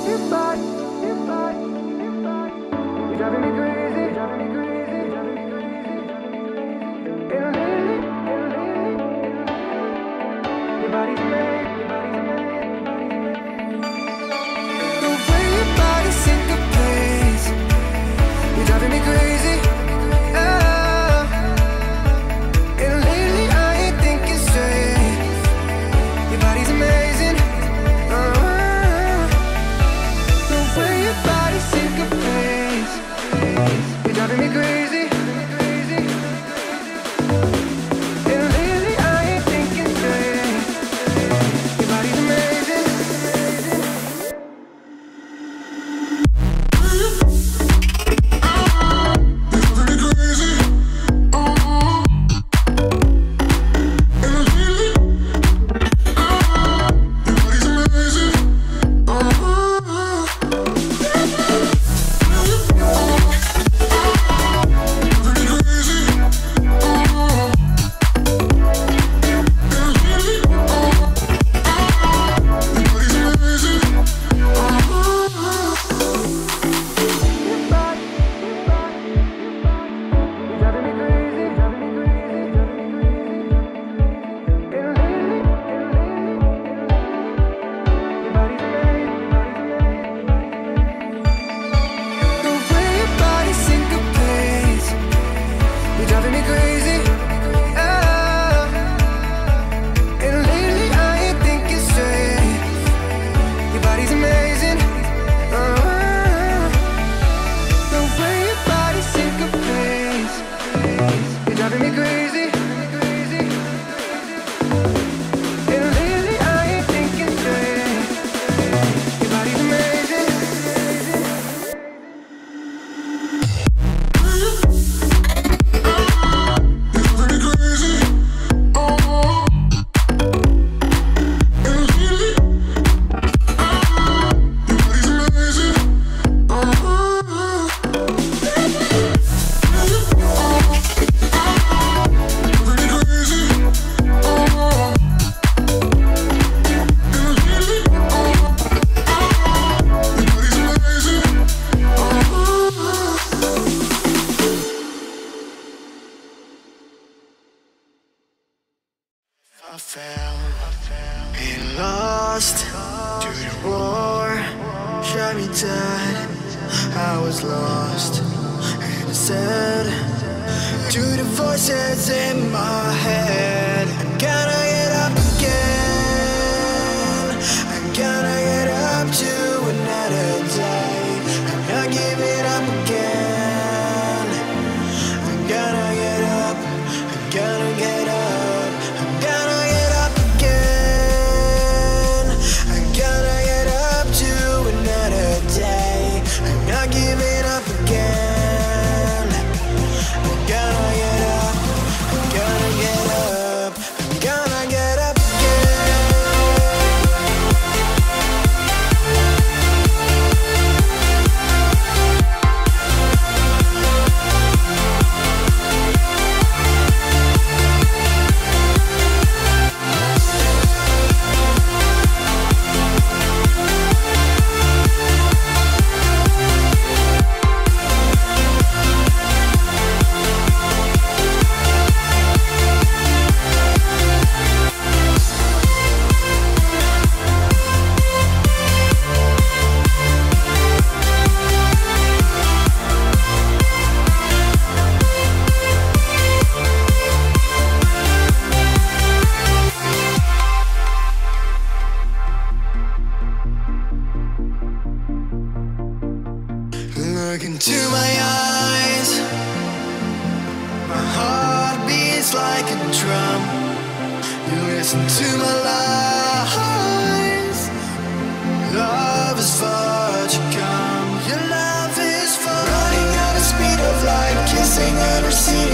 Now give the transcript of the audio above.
I fell and lost to the war, shot me dead. I was lost and sad to the voices in my head. I gotta get up again. I gotta get up to another day. I'm not giving up again. I gotta get up. I gotta get up. Look into my eyes, my heart beats like a drum. You listen to my lies. Love is far to come. Your love is far. Running at the speed of light, kissing and receding.